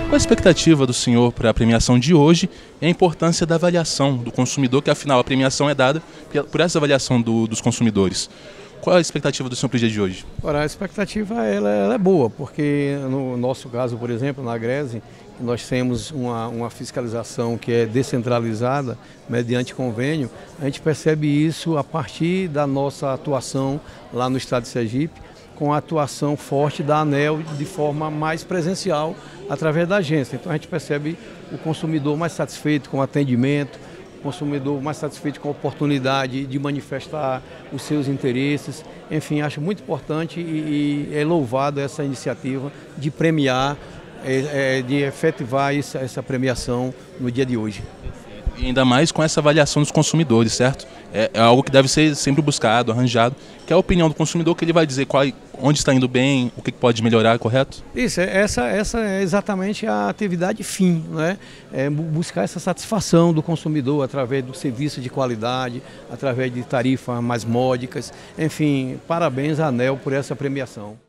Qual a expectativa do senhor para a premiação de hoje e a importância da avaliação do consumidor, que afinal a premiação é dada por essa avaliação dos consumidores? Qual a expectativa do senhor para o dia de hoje? Ora, a expectativa ela é boa, porque no nosso caso, por exemplo, na Agreste, nós temos uma fiscalização que é descentralizada, mediante convênio. A gente percebe isso a partir da nossa atuação lá no estado de Sergipe, com a atuação forte da ANEEL de forma mais presencial, através da agência. Então a gente percebe o consumidor mais satisfeito com o atendimento, o consumidor mais satisfeito com a oportunidade de manifestar os seus interesses. Enfim, acho muito importante e é louvado essa iniciativa de premiar, de efetivar essa premiação no dia de hoje. E ainda mais com essa avaliação dos consumidores, certo? É algo que deve ser sempre buscado, arranjado, que é a opinião do consumidor, que ele vai dizer onde está indo bem, o que pode melhorar, correto? Isso, essa é exatamente a atividade fim, né? É buscar essa satisfação do consumidor através do serviço de qualidade, através de tarifas mais módicas. Enfim, parabéns à ANEEL por essa premiação.